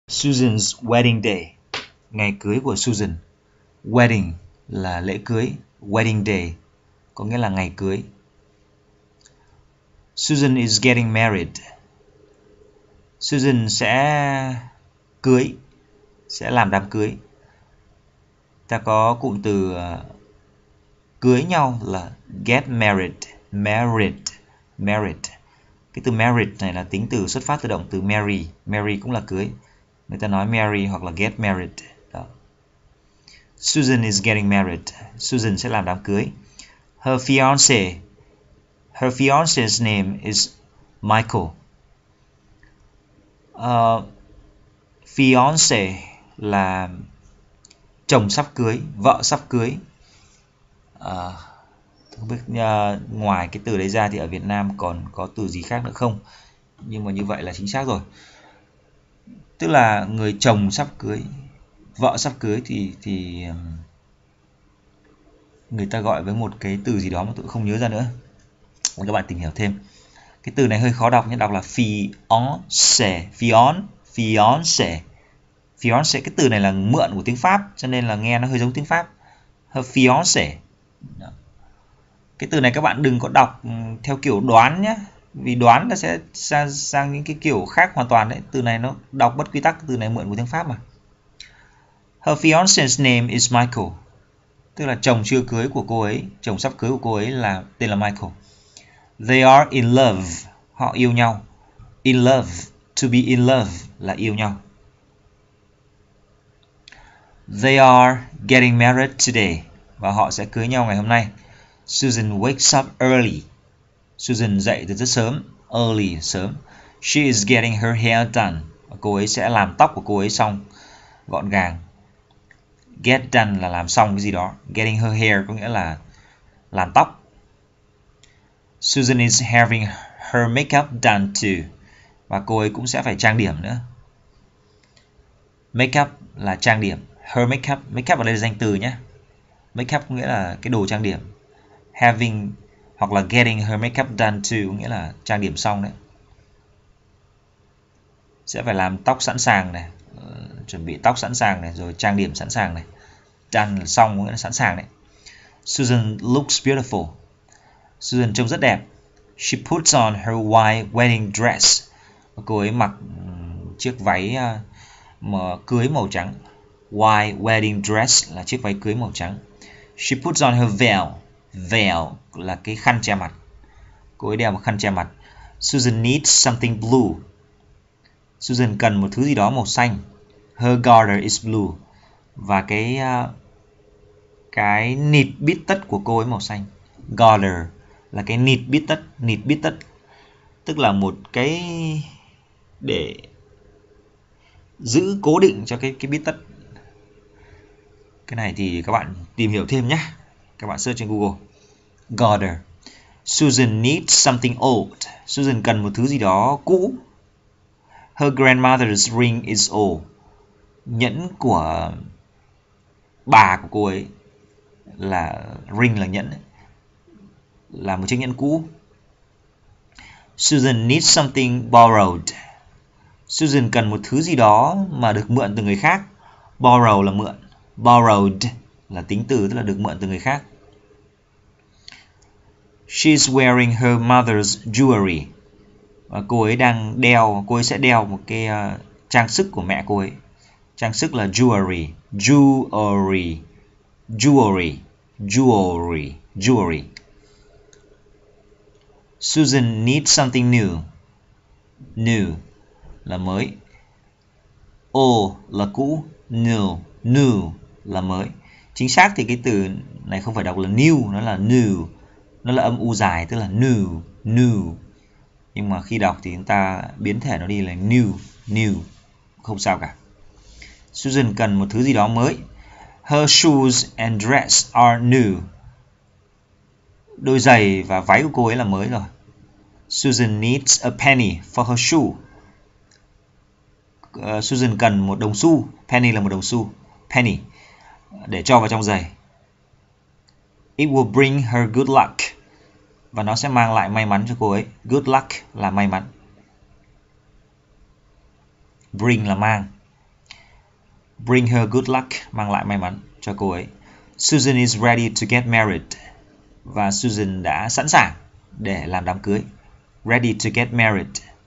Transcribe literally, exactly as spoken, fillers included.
Susan's wedding day, ngày cưới của Susan. Wedding là lễ cưới, wedding day có nghĩa là ngày cưới. Susan is getting married. Susan sẽ cưới, sẽ làm đám cưới. Ta có cụm từ uh, cưới nhau là get married, married, married. Cái từ married này là tính từ xuất phát từ động từ marry, marry cũng là cưới. Người ta nói marry hoặc là get married. Đó. Susan is getting married. Susan sẽ làm đám cưới. Her fiancé, her fiancé's name is Michael. Uh, fiancé là chồng sắp cưới, vợ sắp cưới. Uh, không biết uh, ngoài cái từ đấy ra thì ở Việt Nam còn có từ gì khác nữa không? Nhưng mà như vậy là chính xác rồi. Tức là người chồng sắp cưới, vợ sắp cưới thì thì người ta gọi với một cái từ gì đó mà tôi không nhớ ra nữa. Các bạn tìm hiểu thêm. Cái từ này hơi khó đọc nhé, đọc là fiancé, fion, fiancé. Fiancé, cái từ này là mượn của tiếng Pháp cho nên là nghe nó hơi giống tiếng Pháp. Her fiancé. Cái từ này các bạn đừng có đọc theo kiểu đoán nhé, vì đoán nó sẽ sang, sang những cái kiểu khác hoàn toàn đấy. Từ này nó đọc bất quy tắc, từ này mượn của tiếng Pháp mà. Her fiance's name is Michael. Tức là chồng chưa cưới của cô ấy, chồng sắp cưới của cô ấy là tên là Michael. They are in love. Họ yêu nhau. In love. To be in love là yêu nhau. They are getting married today. Và họ sẽ cưới nhau ngày hôm nay. Susan wakes up early. Susan dậy từ rất sớm. Early, sớm. She is getting her hair done. Và cô ấy sẽ làm tóc của cô ấy xong, gọn gàng. Get done là làm xong cái gì đó. Getting her hair có nghĩa là làm tóc. Susan is having her makeup done too. Và cô ấy cũng sẽ phải trang điểm nữa. Makeup là trang điểm. Her makeup, makeup ở đây là danh từ nhé. Makeup có nghĩa là cái đồ trang điểm. Having hoặc là getting her makeup done too có nghĩa là trang điểm xong đấy. Sẽ phải làm tóc sẵn sàng này, chuẩn bị tóc sẵn sàng này, rồi trang điểm sẵn sàng này. Done là xong có nghĩa là sẵn sàng đấy. Susan looks beautiful. Susan trông rất đẹp. She puts on her white wedding dress. Cô ấy mặc chiếc váy mà cưới màu trắng. White wedding dress là chiếc váy cưới màu trắng. She puts on her veil. Veil là cái khăn che mặt. Cô ấy đeo một khăn che mặt. Susan needs something blue. Susan cần một thứ gì đó màu xanh. Her garter is blue. Và cái cái nịt bít tất của cô ấy màu xanh. Garter là cái nịt bít tất, nịt bít tất tức là một cái để giữ cố định cho cái cái bít tất. Cái này thì các bạn tìm hiểu thêm nhé. Các bạn search trên Google. Garter. Susan needs something old. Susan cần một thứ gì đó cũ. Her grandmother's ring is old. Nhẫn của bà của cô ấy là ring là nhẫn, là một chiếc nhẫn cũ. Susan needs something borrowed. Susan cần một thứ gì đó mà được mượn từ người khác. Borrow là mượn. Borrowed là tính từ, tức là được mượn từ người khác. She's wearing her mother's jewelry. Và cô ấy đang đeo, cô ấy sẽ đeo một cái uh, trang sức của mẹ cô ấy. Trang sức là jewelry. Jewelry. Jewelry. Jewelry. Jewelry. Susan needs something new. New là mới. Old là cũ. New. New là mới. Chính xác thì cái từ này không phải đọc là new, nó là new. Nó là âm u dài, tức là new. New. Nhưng mà khi đọc thì chúng ta biến thể nó đi là new. New. Không sao cả. Susan cần một thứ gì đó mới. Her shoes and dress are new. Đôi giày và váy của cô ấy là mới rồi. Susan needs a penny for her shoe. Uh, Susan cần một đồng xu. Penny là một đồng xu. Penny. Để cho vào trong giày. It will bring her good luck. Và nó sẽ mang lại may mắn cho cô ấy. Good luck là may mắn. Bring là mang. bring her good luck, mang lại may mắn cho cô ấy. Susan is ready to get married. Và Susan đã sẵn sàng để làm đám cưới. Ready to get married.